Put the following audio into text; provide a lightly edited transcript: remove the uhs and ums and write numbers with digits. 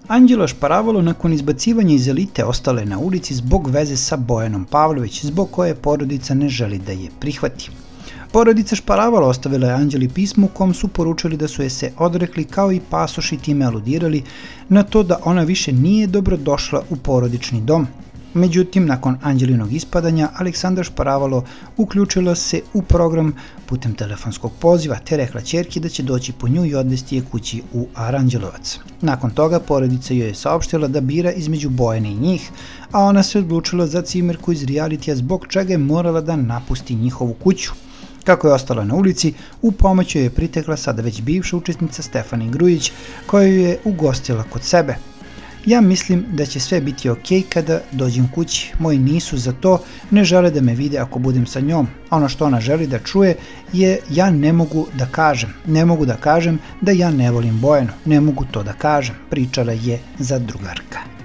Anđelo Šparavalo nakon izbacivanja iz elite ostala je na ulici zbog veze sa Bojanom Pavlović, zbog koje porodica ne želi da je prihvati. Porodica Šparavalo ostavila je Anđeli pismo u kom su poručili da su je se odrekli, kao i pasoš, i time aludirali na to da ona više nije dobrodošla u porodični dom. Međutim, nakon Anđelinog ispadanja, Aleksandra Šparavalo uključila se u program putem telefonskog poziva te rekla ćerki da će doći po nju i odvesti je kući u Aranđelovac. Nakon toga porodica joj je saopštila da bira između Bojane i njih, a ona se odlučila za cimerku iz realitija, zbog čega je morala da napusti njihovu kuću. Kako je ostala na ulici, u pomoć joj je pritekla sada već bivša učesnica Stefani Grujić, koja ju je ugostila kod sebe. Ja mislim da će sve biti ok kada dođem kući. Moji nisu za to, ne žele da me vide ako budem sa njom. Ono što ona želi da čuje je ja ne mogu da kažem. Ne mogu da kažem da ja ne volim Bojanu. Ne mogu to da kažem, pričala je za drugarka.